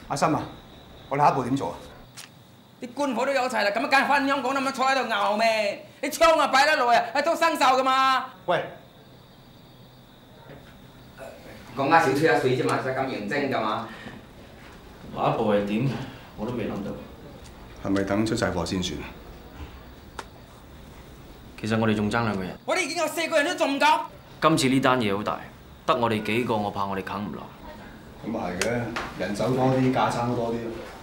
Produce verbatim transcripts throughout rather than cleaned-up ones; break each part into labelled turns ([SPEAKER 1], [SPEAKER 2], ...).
[SPEAKER 1] 阿心啊，我哋下一步點做啊？
[SPEAKER 2] 啲官府都有齊啦，咁啊梗係翻香港啦，咁坐喺度熬咩？啲槍啊擺得耐啊，係都生鏽噶嘛。
[SPEAKER 1] 喂，
[SPEAKER 2] 講啱少吹下水啫嘛，使咁認真㗎嘛？
[SPEAKER 3] 下一步係點？我都未諗到。
[SPEAKER 1] 係咪等出晒貨先算？
[SPEAKER 3] 其實我哋仲爭兩個人。
[SPEAKER 2] 我哋已經有四個人都仲唔夠。
[SPEAKER 3] 今次呢單嘢好大，得我哋幾個，我怕我哋啃唔落。
[SPEAKER 1] 咁啊係嘅，人手多啲，架撐都多啲。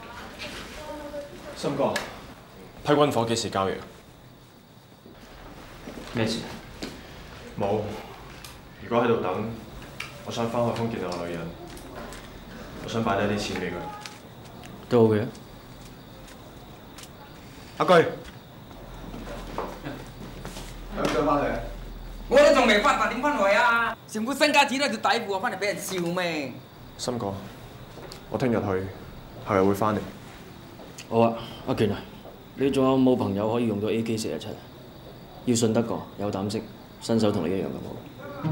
[SPEAKER 4] 森哥，批軍火幾時交易？
[SPEAKER 3] 咩事？
[SPEAKER 4] 冇。如果喺度等，我想翻去康見我女人，我想擺低啲錢俾佢。
[SPEAKER 3] 都好嘅。
[SPEAKER 1] 阿居，兩張翻嚟。
[SPEAKER 2] 我都仲未發達，點翻來啊？成副身家只係條底褲，翻嚟俾人笑咩？
[SPEAKER 4] 森哥，我聽日去，後日會翻嚟。
[SPEAKER 3] 好啊，阿權啊，你仲有冇朋友可以用到 A K 四十七？要信得過，有膽識，身手同你一樣咁好。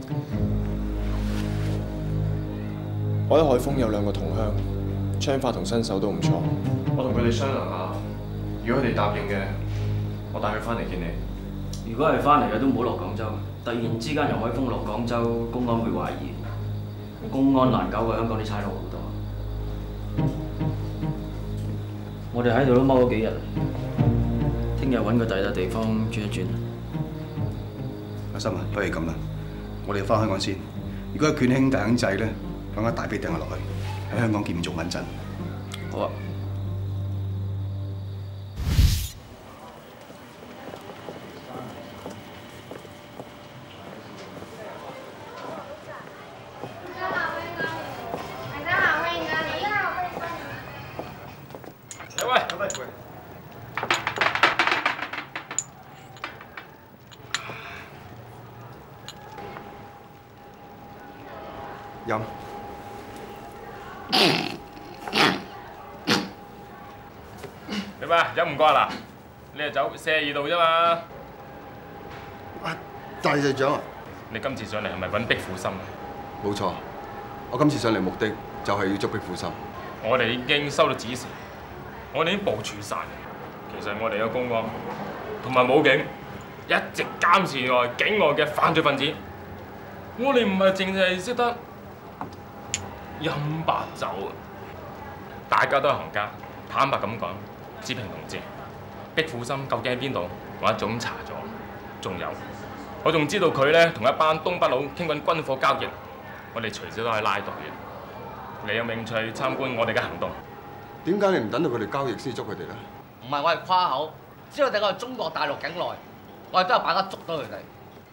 [SPEAKER 4] 我喺海豐有兩個同鄉，槍法同身手都唔錯。我同佢哋商量下，如果佢哋答應嘅，我帶佢翻嚟見你。
[SPEAKER 3] 如果係翻嚟嘅都唔好落廣州，突然之間由海豐落廣州，公安會懷疑。公安難搞過香港啲差佬好多。我哋喺度都踎咗幾日，聽日揾個第二笪地方轉一轉。
[SPEAKER 1] 阿心啊，不如咁啦，我哋翻香港先。如果係勸兄弟肯制咧，等間大髀掟下落去，喺香港見面仲穩陣。
[SPEAKER 3] 好啊。
[SPEAKER 1] 飲。
[SPEAKER 5] 點啊？飲唔慣啦？你係走四十二度啫嘛？
[SPEAKER 1] 啊，大隊長啊！
[SPEAKER 5] 你今次上嚟係咪揾壁虎心啊？
[SPEAKER 1] 冇錯，我今次上嚟目的就係要捉壁虎心。
[SPEAKER 5] 我哋已經收到指示，我哋已經部署晒。其實我哋有公安同埋武警一直監視外境外嘅犯罪分子。我哋唔係淨係識得飲白酒啊！大家都係行家，坦白咁講，子平同志，壁虎心究竟喺邊度？我一早咁查咗，仲有我仲知道佢咧同一班東北佬傾緊軍火交易，我哋隨時都可以拉到嘅。你有興趣參觀我哋嘅行動？
[SPEAKER 1] 點解你唔等到佢哋交易先捉佢哋咧？
[SPEAKER 6] 唔係我係誇口，只要哋我係中國大陸境內，我哋都有把握捉到佢哋。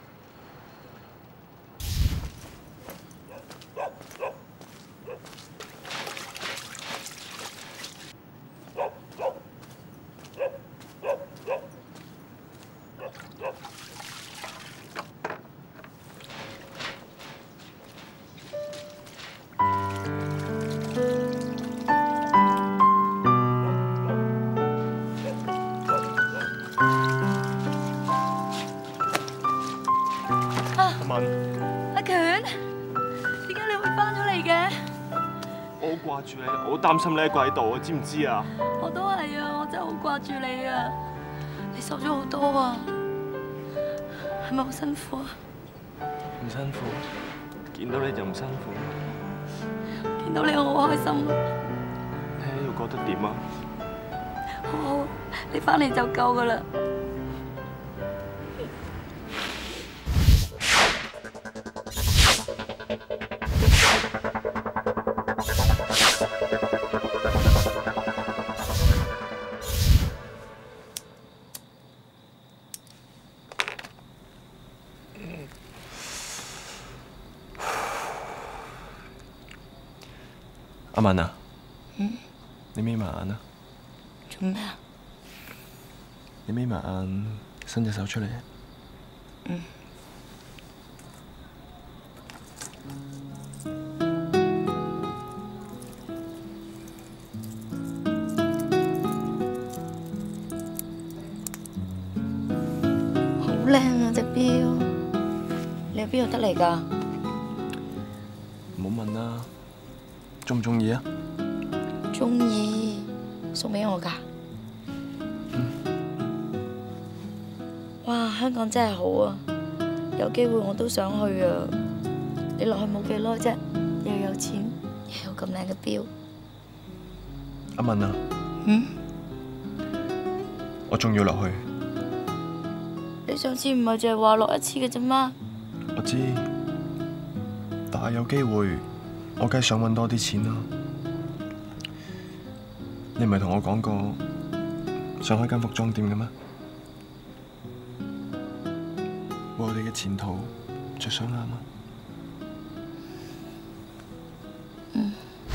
[SPEAKER 7] 阿權，點解你會翻咗嚟嘅？
[SPEAKER 4] 我好掛住你，我好擔心你一個喺度啊，知唔知啊？
[SPEAKER 7] 我都係啊，我真係好掛住你啊！你瘦咗好多啊，係咪好辛苦啊？
[SPEAKER 4] 唔辛苦，見到你就唔辛苦。
[SPEAKER 7] 見到你我好開心啊！
[SPEAKER 4] 你喺度覺得點啊？
[SPEAKER 7] 好好，你翻嚟就夠噶啦。
[SPEAKER 4] 阿文啊，
[SPEAKER 7] 嗯，
[SPEAKER 4] 你眯埋眼啊！
[SPEAKER 7] 做咩啊？
[SPEAKER 4] 你眯埋眼，伸隻手出嚟。
[SPEAKER 7] 嗯。好靚啊隻錶，你喺邊度得嚟㗎？
[SPEAKER 4] 唔好問啦，中唔中意啊？
[SPEAKER 7] 中意送俾我㗎。哇！香港真係好啊，有機會我都想去啊。你落去冇幾耐啫，又有錢，又有咁靚嘅錶。
[SPEAKER 4] 阿文啊，
[SPEAKER 7] 嗯？
[SPEAKER 4] 我仲要落去。
[SPEAKER 7] 你上次唔係淨係話落一次嘅啫嘛？
[SPEAKER 4] 我知，但係有機會，我梗係想揾多啲錢啦。你唔係同我講過想開間服裝店嘅咩？為我哋嘅前途着想下嘛。
[SPEAKER 7] 嗯。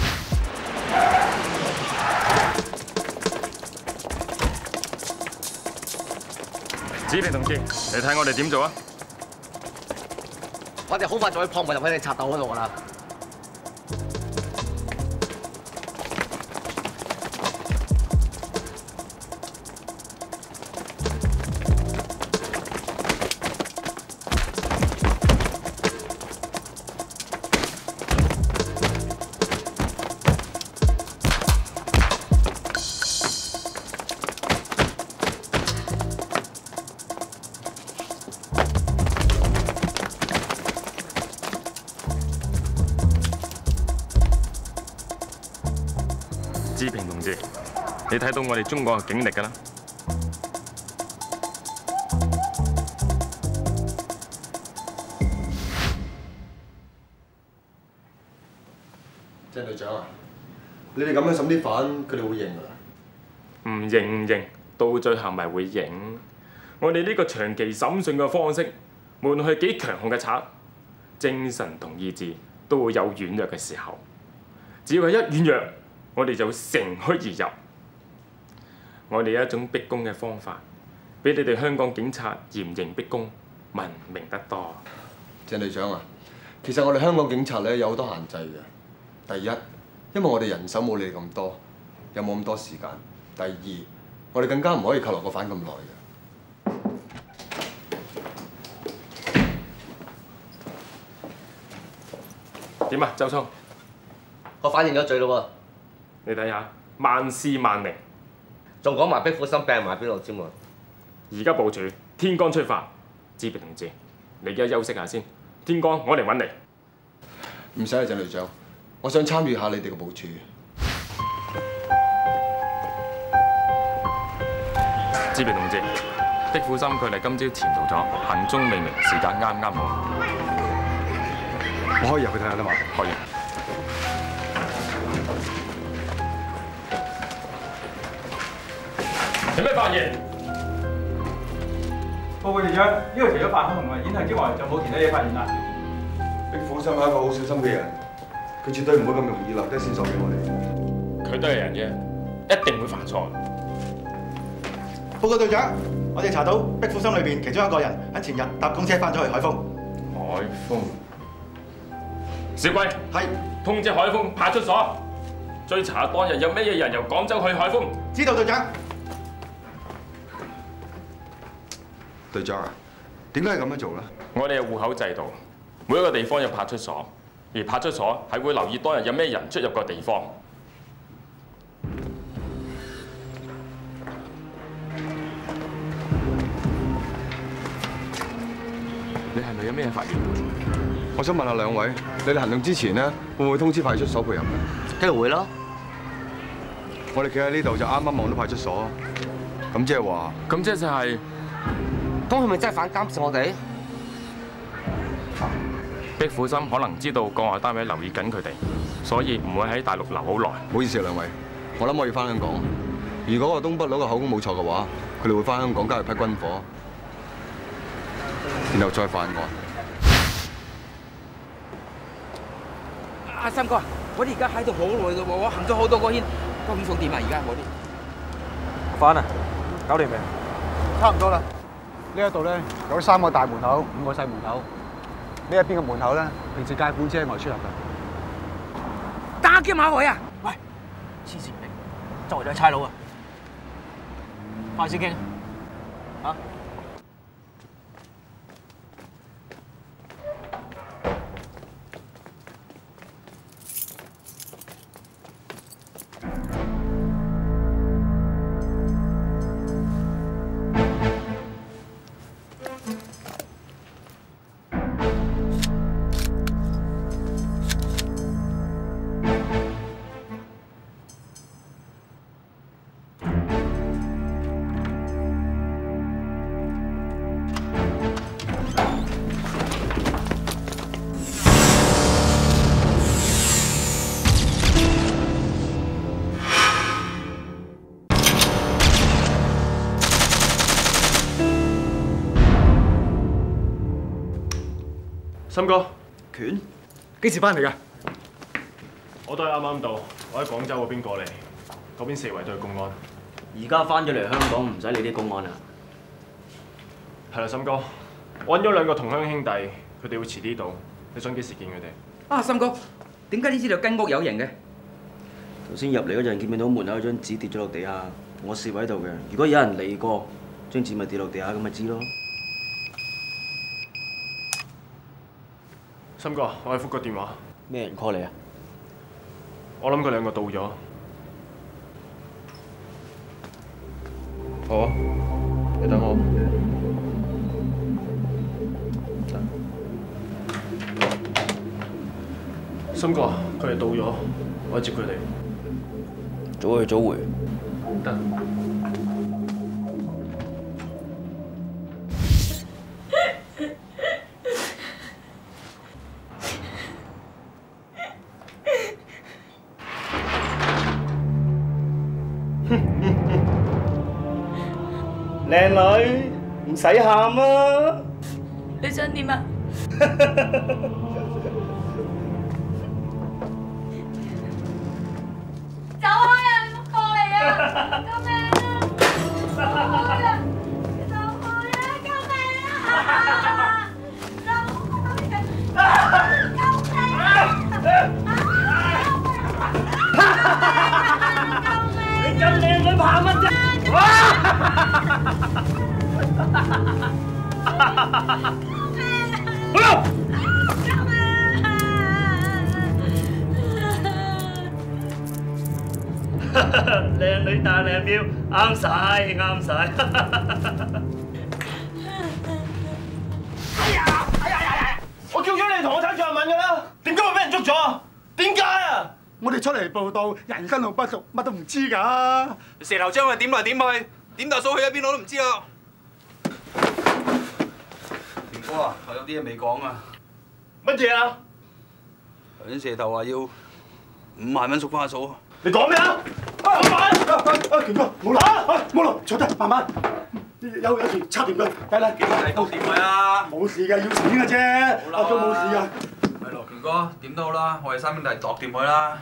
[SPEAKER 5] 子平同志，你睇我哋點做啊？
[SPEAKER 6] 我哋好快就可以破門入去你賊竇嗰度㗎啦。
[SPEAKER 5] 志平同志，你睇到我哋中國嘅警力㗎啦。
[SPEAKER 1] 鄭隊長啊，你哋咁樣審啲犯，佢哋會認㗎？
[SPEAKER 5] 唔認唔認，到最後咪會認。我哋呢個長期審訊嘅方式，無論係幾強悍嘅賊，精神同意志都會有軟弱嘅時候。只要係一軟弱，我哋就會乘虛而入。我哋有一種逼供嘅方法，比你哋香港警察嚴刑逼供文明得多。
[SPEAKER 1] 鄭隊長啊，其實我哋香港警察咧有好多限制嘅。第一，因為我哋人手冇你哋咁多，又冇咁多時間。第二，我哋更加唔可以扣留個犯咁耐嘅。
[SPEAKER 5] 點啊，周聰？
[SPEAKER 6] 我反認咗罪咯
[SPEAKER 5] 喎！你睇下，萬事萬靈，
[SPEAKER 6] 仲講埋壁虎心病埋邊度添喎？
[SPEAKER 5] 而家部署，天光出發。志平同志，你而家休息下先。天光我嚟揾你。
[SPEAKER 1] 唔使啊，鄭隊長，我想參與下你哋嘅部署。
[SPEAKER 5] 志平同志，壁虎心佢哋今朝潛逃咗，行蹤未明，時間啱啱好。
[SPEAKER 1] 我可以入去睇下啦嘛？
[SPEAKER 5] 可以。有咩發現？
[SPEAKER 8] 報告隊長，呢度除咗犯行同埋演戲之外，就冇其他嘢發現啦。
[SPEAKER 1] 壁虎心係一個好小心嘅人，佢絕對唔會咁容易留低線索俾我哋。
[SPEAKER 5] 佢都係人啫，一定會犯錯。
[SPEAKER 8] 報告隊長，我哋查到壁虎心裏邊其中一個人喺前日搭公車翻咗去海豐。
[SPEAKER 5] 海豐。小貴，
[SPEAKER 8] 係
[SPEAKER 5] 通知海豐派出所追查當日有咩嘢人由廣州去海豐。
[SPEAKER 8] 知道隊長。
[SPEAKER 1] 隊長啊，點解係咁樣做咧？
[SPEAKER 5] 我哋有戶口制度，每一個地方有派出所，而派出所係會留意當日有咩人出入個地方。你係咪有咩發現？
[SPEAKER 1] 我想問下兩位，你哋行動之前咧，會唔會通知派出所配合嘅？
[SPEAKER 6] 梗係會啦。
[SPEAKER 1] 我哋企喺呢度就啱啱望到派出所，咁即係話，
[SPEAKER 5] 咁即係就係。
[SPEAKER 6] 咁係咪真係反監視我哋？
[SPEAKER 5] 壁虎心可能知道國外單位留意緊佢哋，所以唔會喺大陸留好耐。
[SPEAKER 1] 唔好意思啊，兩位，我諗我要翻香港。如果個東北佬嘅口供冇錯嘅話，佢哋會翻香港交去批軍火，然後再犯案。
[SPEAKER 2] 阿三哥，我哋而家喺度好耐㗎喎，我行咗好多個圈，究竟想點啊？而家我哋
[SPEAKER 8] 翻啊，搞掂未？差唔多啦。呢一度咧有三個大門口，五個細門口。呢一邊嘅門口咧，平時介管車外出入㗎。
[SPEAKER 2] 打劫馬會啊！喂，黐線病，周圍都係差佬啊！快啲傾啊！
[SPEAKER 4] 森哥，
[SPEAKER 8] 拳幾時翻嚟㗎？
[SPEAKER 4] 我都係啱啱到，我喺廣州嗰邊過嚟，嗰邊四圍都係公安。
[SPEAKER 3] 而家翻咗嚟香港，唔使理啲公安啦。
[SPEAKER 4] 係啦，森哥，我揾咗兩個同鄉兄弟，佢哋會遲啲到，你想幾時見佢哋？
[SPEAKER 2] 啊，森哥，點解呢支度間屋有型嘅？
[SPEAKER 3] 頭先入嚟嗰陣見唔見到門口有張紙跌咗落地下，我攝喺度嘅。如果有人嚟過，張紙咪跌落地下，咁咪知咯。
[SPEAKER 4] 森哥，我係覆個電話。
[SPEAKER 3] 咩人 call 你啊？
[SPEAKER 4] 我諗佢兩個到咗。好啊，你等我。森哥，佢哋到咗，我接佢哋。
[SPEAKER 3] 早去早回。
[SPEAKER 4] 得。
[SPEAKER 9] 靚女，唔使喊啊！
[SPEAKER 7] 你想點啊？走開啊！你唔好過嚟啊！救命啊！走開啊！走開啊！救命啊！走開啊！救命啊！
[SPEAKER 9] 你咁靚女怕乜啫？靚女戴靚錶，啱晒啱晒。哎呀哎呀哎呀！我叫咗你同我睇張文㗎啦，點解會俾人捉咗啊？點解啊？
[SPEAKER 8] 我哋出嚟報道，人生路不熟，乜都唔知㗎。
[SPEAKER 10] 蛇頭將佢點嚟點去，點大嫂去咗邊我都唔知啊！田哥啊，我有啲嘢未講啊。
[SPEAKER 9] 乜嘢啊？
[SPEAKER 10] 頭先蛇頭話要五萬蚊贖翻阿嫂。
[SPEAKER 9] 你講咩啊？
[SPEAKER 8] 啊啊！啊權哥，冇啦，冇啦，坐低慢慢。有有事插掂佢，嚟嚟。
[SPEAKER 10] 幾大都掂佢啊！
[SPEAKER 8] 冇事㗎，要錢㗎啫。阿哥冇事㗎。
[SPEAKER 10] 係咯，權哥點都好啦，我哋三兄弟度掂佢啦。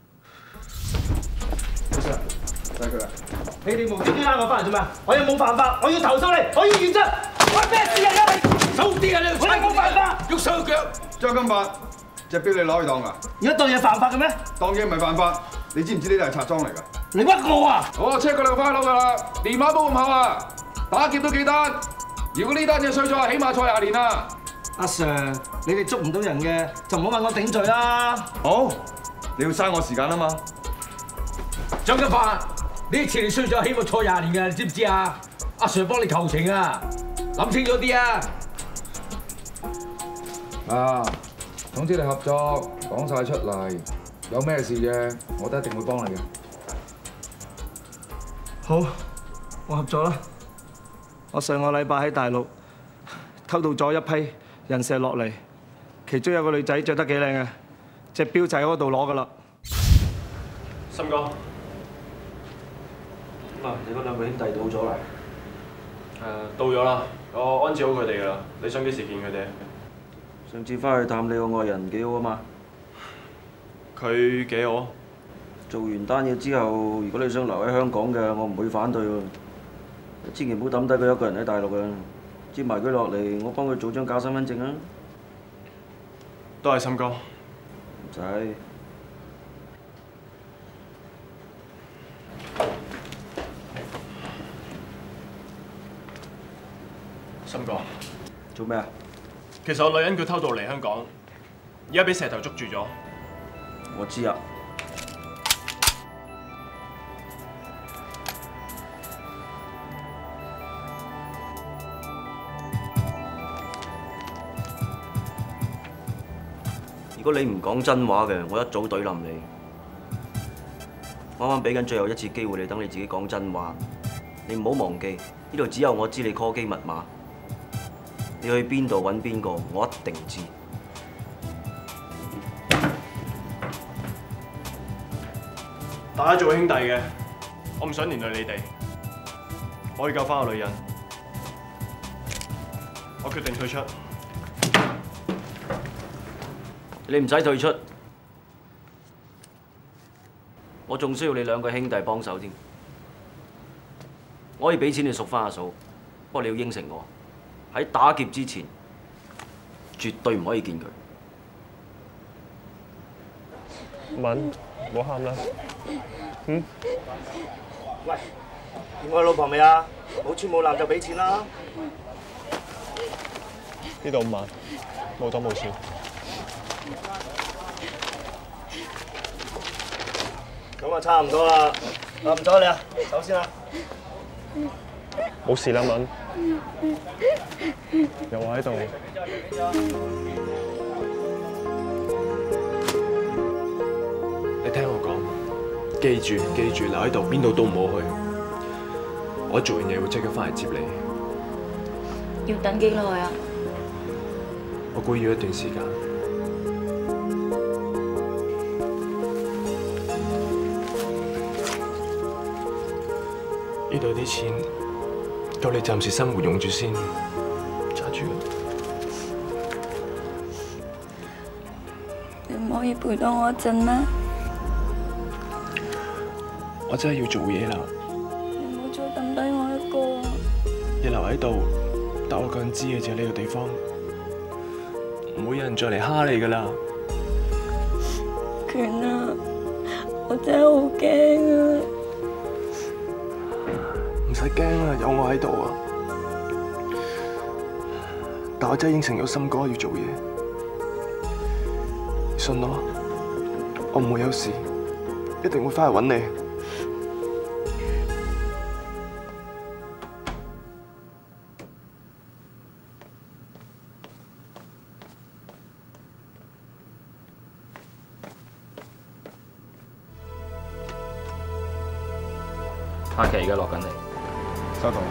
[SPEAKER 8] 睇佢啦。
[SPEAKER 9] 你哋無端端拉我翻嚟做咩？我又冇犯法，我要投訴你，我要原則。我咩事啊？你手啲啊！你我冇犯法，
[SPEAKER 10] 喐手喐腳。
[SPEAKER 11] 張金發，隻錶你攞去當㗎？
[SPEAKER 9] 而家當嘢犯法嘅咩？
[SPEAKER 11] 當嘢唔係犯法，你知唔知呢度係賊贓嚟㗎？
[SPEAKER 9] 你屈我啊！
[SPEAKER 10] 我 check 過你個花佬㗎啦，電話簿咁厚啊，打劫都幾單。如果呢單嘢衰咗，起碼坐廿年啦。
[SPEAKER 9] 阿 Sir， 你哋捉唔到人嘅，就唔好問我頂罪啦。
[SPEAKER 11] 好，你要嘥我時間啊嘛。
[SPEAKER 12] 張金發，呢次你衰咗，起碼坐廿年㗎，你知唔知啊？阿 Sir 幫你求情啊，諗清楚啲啊！
[SPEAKER 13] 啊，總之你合作講晒出嚟，有咩事嘅，我都一定會幫你嘅。
[SPEAKER 9] 好，我合作啦。我上個禮拜喺大陸偷渡咗一批人蛇落嚟，其中有個女仔着得幾靚嘅，隻錶就喺嗰度攞㗎啦。
[SPEAKER 4] 森哥。
[SPEAKER 3] 啊！你嗰兩個兄弟到咗啦？
[SPEAKER 4] 誒，到咗啦，我安置好佢哋㗎啦。你想幾時見佢哋？
[SPEAKER 3] 上次翻去探你個愛人幾好啊嘛？
[SPEAKER 4] 佢幾好？
[SPEAKER 3] 做完單嘢之後，如果你想留喺香港嘅，我唔會反對喎。千祈唔好抌低佢一個人喺大陸啊！接埋佢落嚟，我幫佢做張假身份證啊！
[SPEAKER 4] 都係森哥。
[SPEAKER 3] 唔使。
[SPEAKER 4] 森哥，
[SPEAKER 3] 做咩啊？
[SPEAKER 4] 其實我女人佢偷渡嚟香港，而家俾蛇頭捉住咗。
[SPEAKER 3] 我知啊。如果你唔講真話嘅，我一早懟冧你。啱啱俾緊最後一次機會你，等你自己講真話。你唔好忘記，呢度只有我知你 call 機密碼。你去邊度揾邊個，我一定知。
[SPEAKER 4] 大家做兄弟嘅，我唔想連累你哋。我要救翻個女人，我決定退出。
[SPEAKER 3] 你唔使退出，我仲需要你兩個兄弟幫手添。我可以俾錢你贖翻阿嫂，不過你要應承我，喺打劫之前絕對唔可以見佢。
[SPEAKER 4] 敏，唔好喊啦。嗯。
[SPEAKER 9] 喂，見我老婆未啊？冇穿冇爛就俾錢啦。
[SPEAKER 4] 呢度五萬，冇多冇少。
[SPEAKER 9] 咁啊，差唔多啦。啊，唔阻你啊，走先啦。
[SPEAKER 4] 冇事啦，敏。有我喺度。你聽我講，記住記住，留喺度，邊度都唔好去。我做完嘢會即刻翻嚟接你。
[SPEAKER 7] 要等幾耐啊？
[SPEAKER 4] 我估要一段時間。呢度啲錢夠你暫時生活用住先，揸住。
[SPEAKER 7] 你唔可以陪到我一陣咩？
[SPEAKER 4] 我真係要做嘢啦。
[SPEAKER 7] 你唔好再抌低我一個。
[SPEAKER 4] 你留喺度，得我個人知嘅啫。呢個地方唔會有人再嚟蝦你噶啦。
[SPEAKER 7] 權啊，我真係好驚啊！
[SPEAKER 4] 唔使驚啦，有我喺度啊！但我真係應承咗森哥要做嘢，信我，我唔會有事，一定會翻嚟揾你。
[SPEAKER 5] 阿琪而家落緊嚟，
[SPEAKER 11] 收到。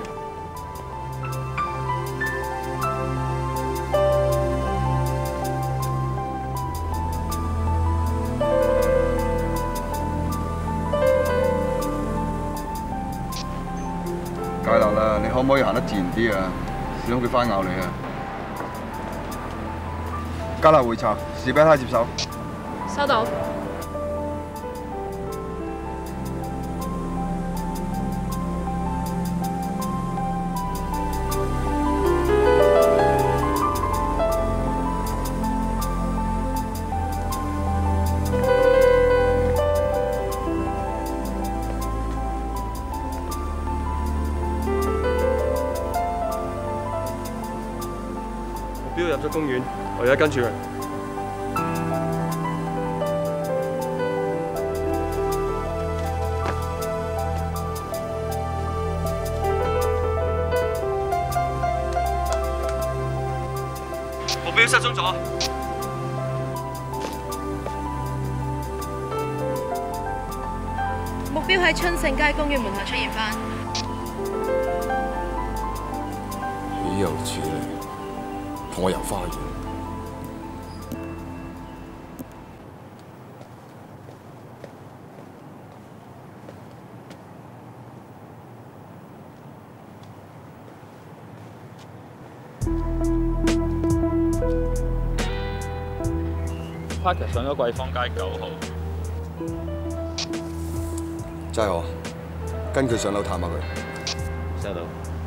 [SPEAKER 11] 解流啦，你可唔可以行得自然啲啊？小心佢翻咬你啊！交流會查，士兵梯接手。
[SPEAKER 14] 收到。
[SPEAKER 4] 目標入咗公園，我而家跟住佢。目標失蹤咗。
[SPEAKER 14] 目標喺春盛街公園門口出現返。
[SPEAKER 10] 豈有此理！同我遊花園。
[SPEAKER 5] Parker 上咗桂芳街九號。
[SPEAKER 1] 真係我，跟佢上樓探下佢。
[SPEAKER 5] 收到。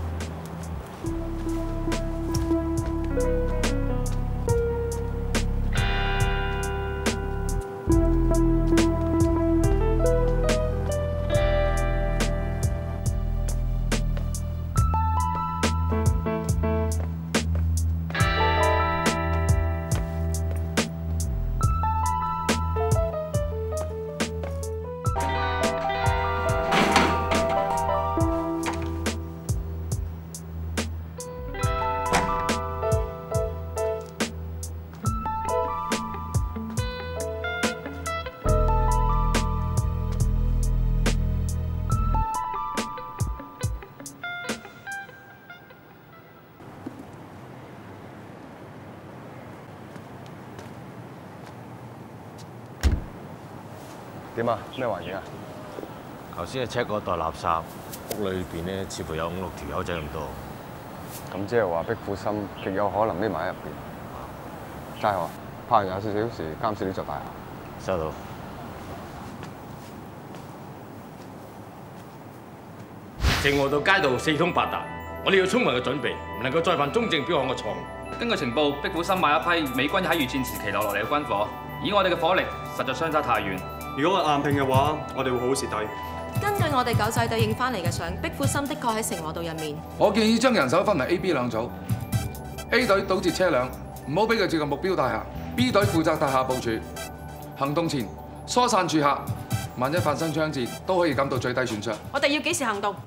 [SPEAKER 1] 點啊？咩環境啊？
[SPEAKER 15] 頭先係 check 嗰袋垃圾，屋裏邊咧似乎有五六條友仔咁多。
[SPEAKER 1] 咁即係話壁虎森極有可能匿埋喺入邊。齋話，
[SPEAKER 8] 派廿四小時監視呢座大廈。
[SPEAKER 15] 收到。
[SPEAKER 5] 正和道街道四通八達，我哋要充分嘅準備，唔能夠再犯中正表巷嘅錯誤。
[SPEAKER 16] 根據情報，壁虎森買一批美軍喺越戰時期留落嚟嘅軍火，以我哋嘅火力，實在相差太遠。
[SPEAKER 17] 如果係硬拼嘅話，我哋會好蝕底。
[SPEAKER 14] 根據我哋狗仔隊影翻嚟嘅相，壁虎森的確喺城和道入面。
[SPEAKER 10] 我建議將人手分為 A、B 兩組 ，A 隊堵截車輛，唔好俾佢接近目標大廈 ；B 隊負責大廈部署，行動前疏散住客，萬一發生槍戰，都可以減到最低損傷。
[SPEAKER 14] 我哋要幾時行動？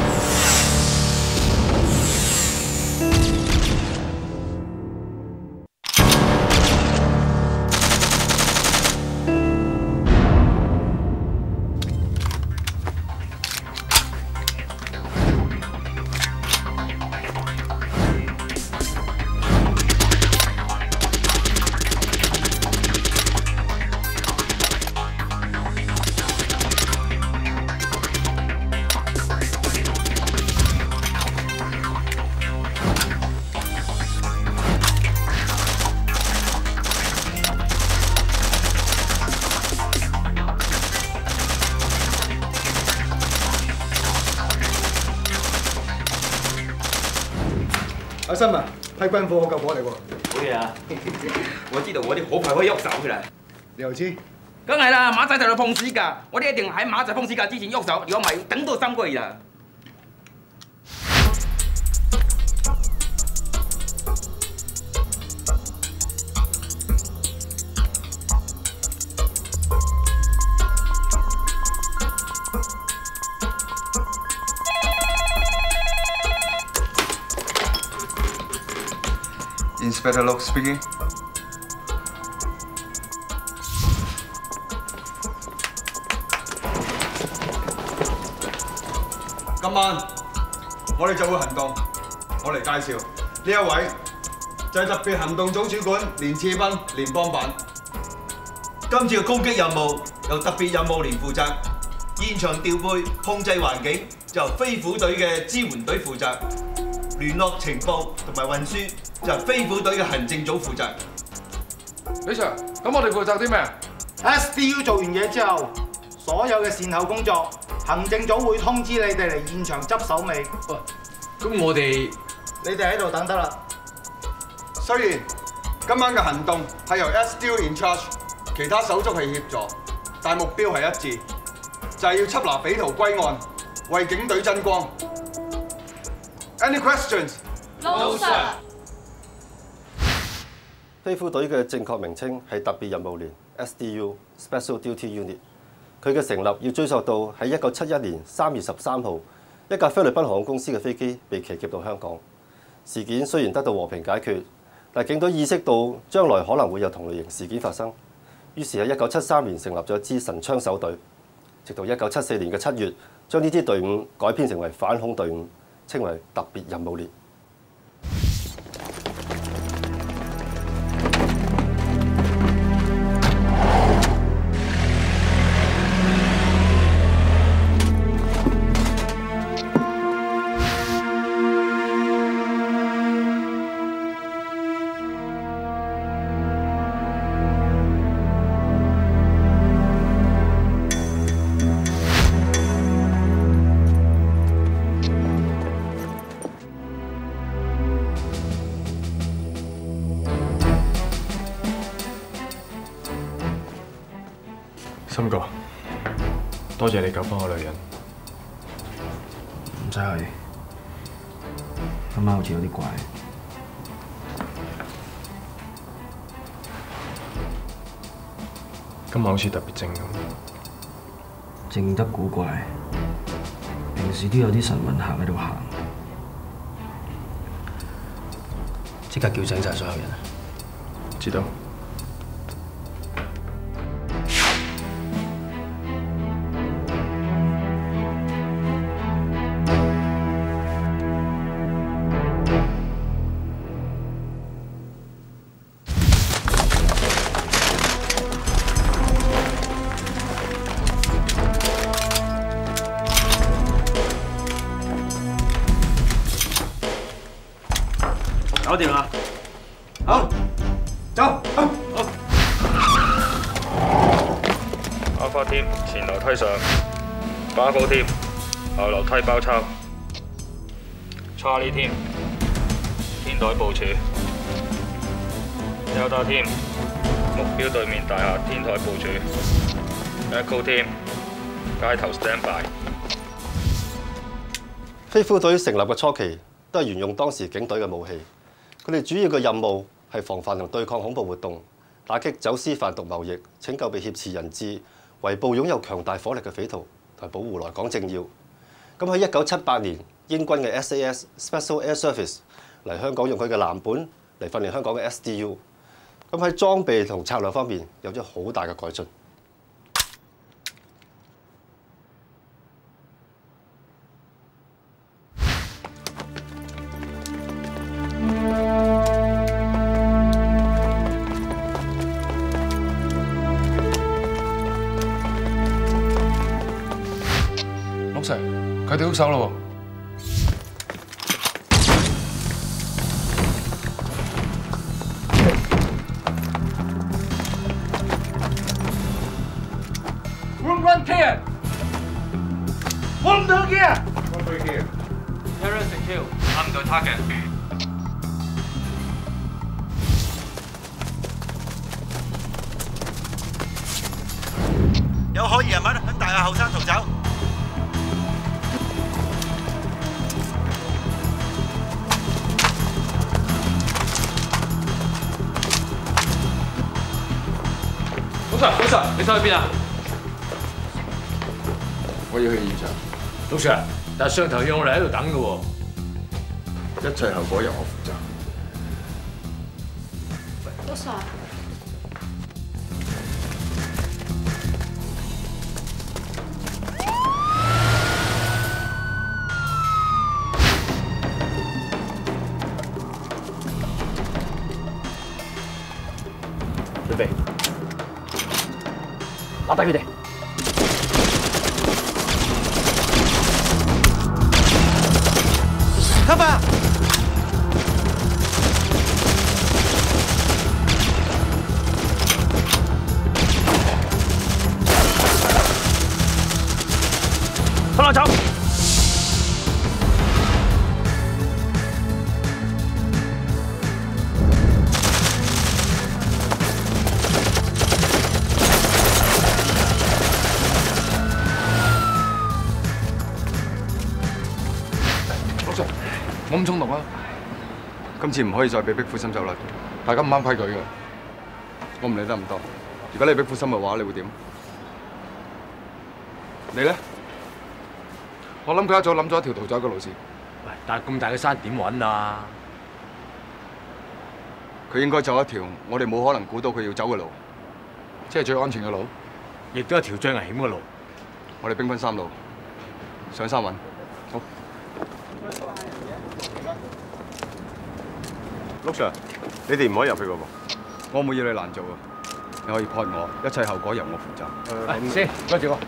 [SPEAKER 8] 阿森啊，批軍火救火嚟喎！
[SPEAKER 2] 好嘢啊！我知道我哋好快可以喐手㗎啦。
[SPEAKER 8] 你又知？
[SPEAKER 2] 梗係啦，馬仔就嚟碰市價，我哋一定喺馬仔碰市價之前喐手，如果唔係等到三個月啦。
[SPEAKER 11] Inspector Lok speaking。
[SPEAKER 1] 今晚我哋就會行動。我嚟介紹呢一位就係特別行動組主管連次斌連幫辦。
[SPEAKER 18] 今次嘅攻擊任務由特別任務連負責，現場調配控制環境就由飛虎隊嘅支援隊負責，聯絡情報同埋運輸就由飛虎隊嘅行政組負責。
[SPEAKER 10] 李 Sir， 咁我哋負責啲咩
[SPEAKER 19] ？S D U 做完嘢之後，所有嘅善後工作，行政組會通知你哋嚟現場執手尾。喂，
[SPEAKER 10] 咁我哋
[SPEAKER 19] 你哋喺度等得啦。
[SPEAKER 1] 雖然今晚嘅行動係由 S D U in charge， 其他手足係協助，但目標係一致，就係要緝拿匪徒歸案，為警隊爭光。Any questions？
[SPEAKER 14] No sir。
[SPEAKER 20] 飛虎隊嘅正確名稱係特別任務連 S D U Special Duty Unit。佢嘅成立要追溯到喺一九七一年三月十三號，一架菲律賓航空公司嘅飛機被騎劫到香港。事件雖然得到和平解決，但警隊意識到將來可能會有同類型事件發生，於是喺一九七三年成立咗支神槍手隊，直到一九七四年嘅七月，將呢支隊伍改編成為反恐隊伍，稱為特別任務連。
[SPEAKER 4] 森哥，多謝你救翻我女人。
[SPEAKER 9] 唔使客氣，今晚好似有啲怪。
[SPEAKER 4] 今晚好似特別靜咁。
[SPEAKER 9] 靜得古怪，平時都有啲神魂客喺度行。即刻叫醒晒所有人。
[SPEAKER 4] 知道。
[SPEAKER 3] 搞掂啦！
[SPEAKER 8] 好，走，好，
[SPEAKER 3] 好。
[SPEAKER 5] Alpha Team 前樓梯上 ，Bravo Team 後樓梯包抄 ，Charlie Team 天台部署 ，Delta Team 目標對面大廈天台部署 ，Echo Team 街頭 stand by。
[SPEAKER 20] 飛虎隊成立嘅初期都係沿用當時警隊嘅武器，佢哋主要嘅任務係防範同對抗恐怖活動。 打擊走私販毒貿易，拯救被挾持人質，圍捕擁有強大火力嘅匪徒，同埋保護來港政要。咁喺一九七八年，英軍嘅 S A S Special Air Service 嚟香港用佢嘅藍本嚟訓練香港嘅 S D U。咁喺裝備同策略方面有咗好大嘅改進。
[SPEAKER 10] 佢哋喐手咯
[SPEAKER 12] 喎 ！Room one clear. One two here.
[SPEAKER 1] One two here.
[SPEAKER 16] Area secure. I'm the target.
[SPEAKER 18] 有可疑人物喺大廈後山逃走。
[SPEAKER 12] 老 Sir， 老 Sir， 你想去邊啊？
[SPEAKER 10] 我要去現場。
[SPEAKER 12] 老 Sir， 但係上頭要我哋喺度等嘅喎。
[SPEAKER 11] 一切後果由我負責。
[SPEAKER 14] 老 Sir，
[SPEAKER 3] 準備。 打低佢哋！
[SPEAKER 18] 卡巴！
[SPEAKER 3] 向內走！
[SPEAKER 10] 冇咁衝動啊！
[SPEAKER 11] 今次唔可以再俾壁虎心走啦，
[SPEAKER 10] 大家唔啱規矩嘅。
[SPEAKER 11] 我唔理得咁多。如果你壁虎心嘅話，你會點？你咧？
[SPEAKER 10] 我諗佢一早諗咗一條逃走嘅路線。
[SPEAKER 12] 喂，但係咁大嘅山點揾啊？
[SPEAKER 11] 佢應該走一條我哋冇可能估到佢要走嘅路，
[SPEAKER 10] 即係最安全嘅路，
[SPEAKER 12] 亦都係條最危險嘅路。
[SPEAKER 11] 我哋兵分三路，上山揾。好。 陸 Sir， 你哋唔可以入去嘅喎，我冇嘢你難做啊！你可以 point 我，一切後果由我負責。
[SPEAKER 12] 誒，先，跟住我。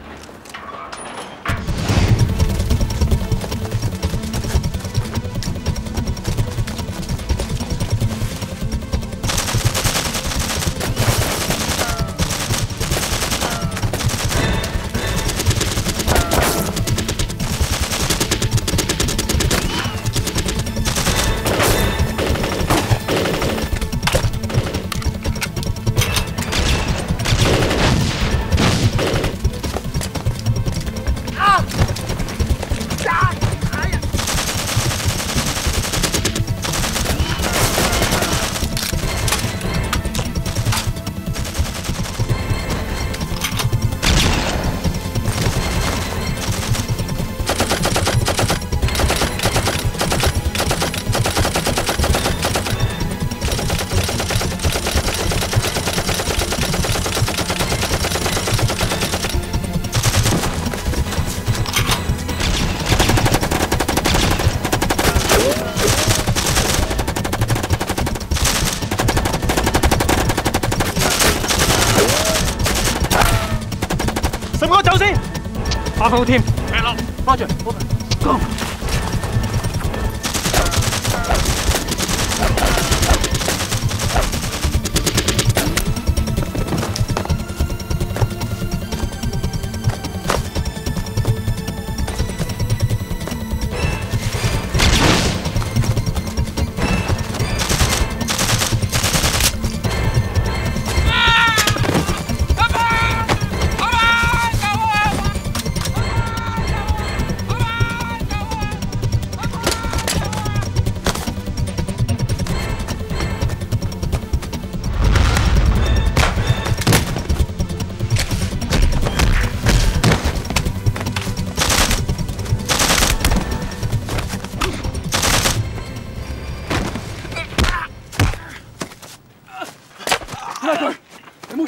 [SPEAKER 3] 十個走先，八分好添，
[SPEAKER 12] 係咯，
[SPEAKER 3] 包住，go。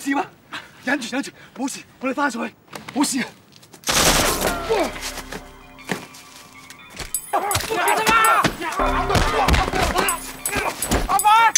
[SPEAKER 8] 事嗎？忍住忍住，冇事，我哋翻上去，冇事。阿爸！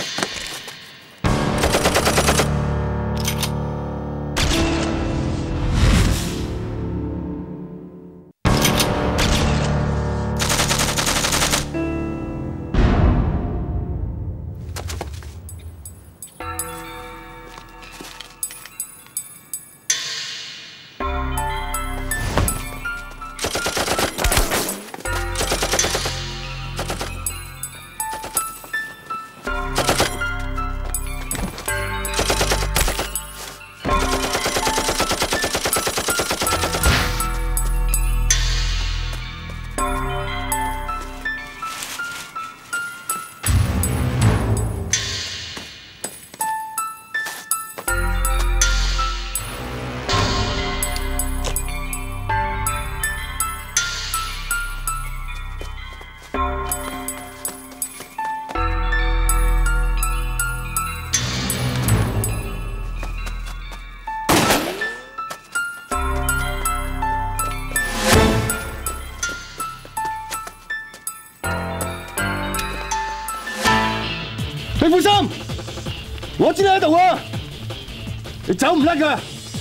[SPEAKER 21] 李富森，我知你喺度啊，你走唔甩噶。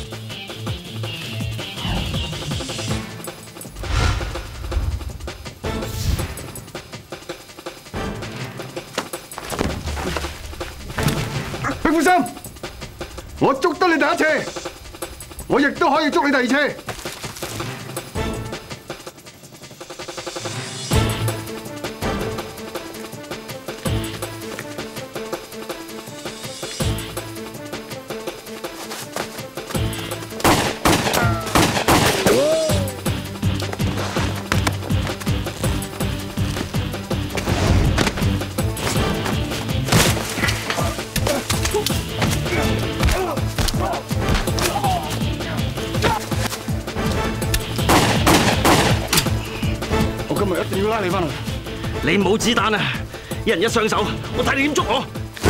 [SPEAKER 21] 李富森，我捉得你第一次，我亦都可以捉你第二次。
[SPEAKER 3] 要拉你翻去，你冇子彈啊！一人一雙手，我睇你點捉我。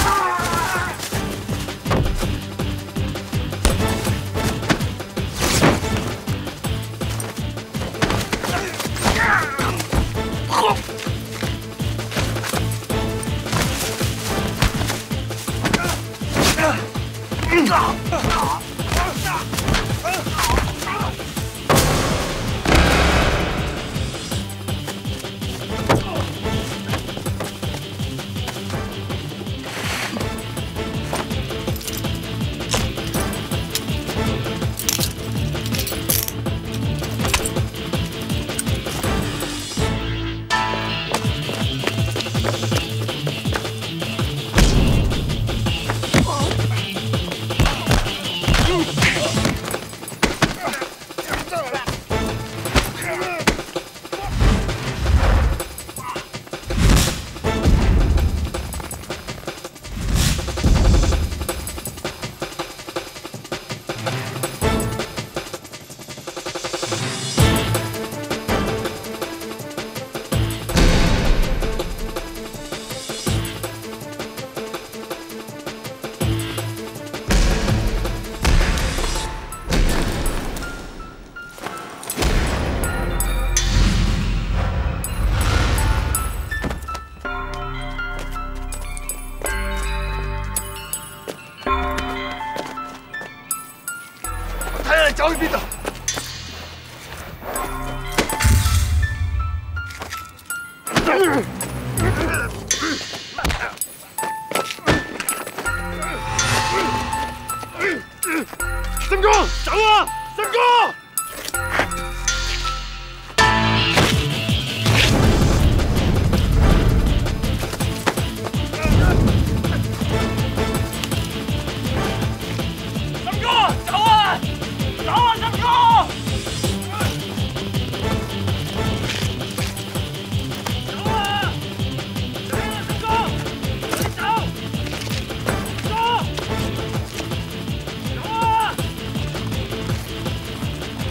[SPEAKER 21] 走去邊度？森哥，走啊！森哥！
[SPEAKER 7] 走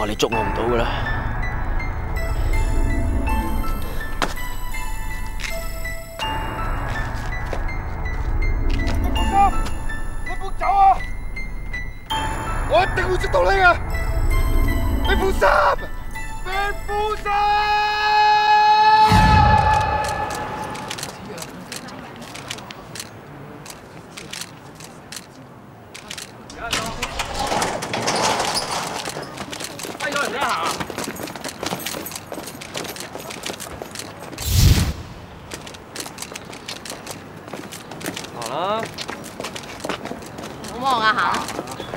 [SPEAKER 3] 你捉我唔到噶啦。
[SPEAKER 8] 你放心，你唔好走啊！我一定會捉到你嘅。你放心，你放心。
[SPEAKER 5] 揮咗人哋一下。
[SPEAKER 3] 行啦。
[SPEAKER 14] 好忙啊，行。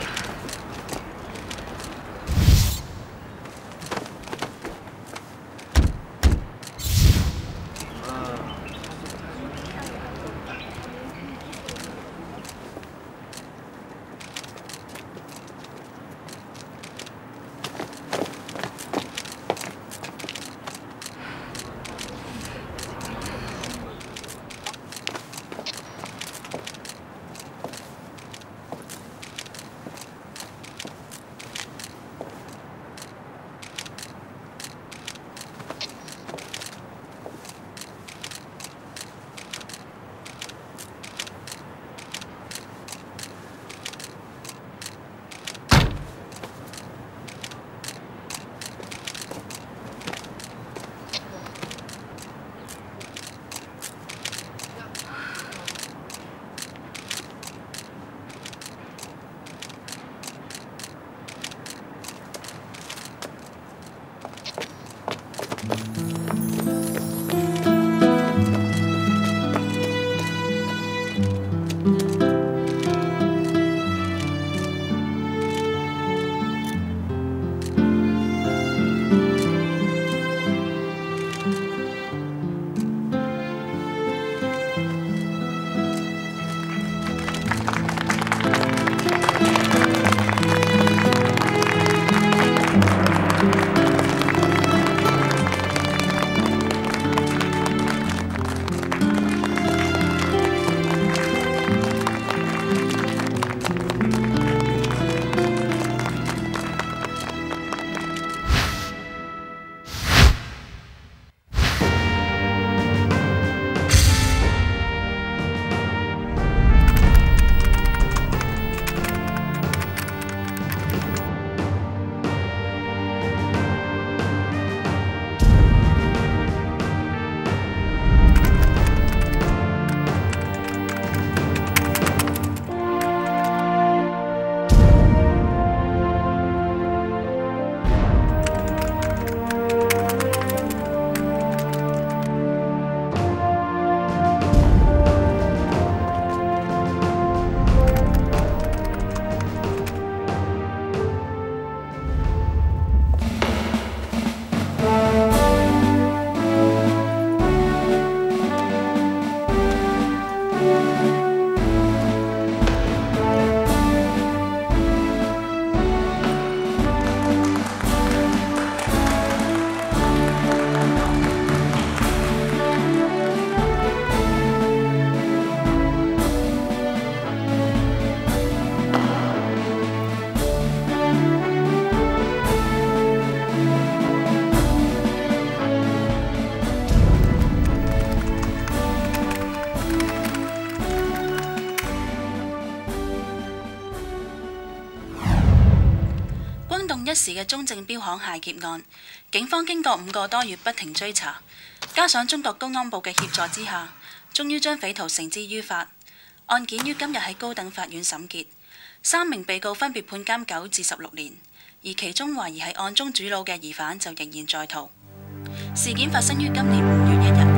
[SPEAKER 6] 一時嘅中正錶行械劫案，警方經過五個多月不停追查，加上中國公安部嘅協助之下，終於將匪徒繩之於法。案件於今日喺高等法院審結，三名被告分別判監九至十六年，而其中懷疑係案中主腦嘅疑犯就仍然在逃。事件發生於今年五月一日。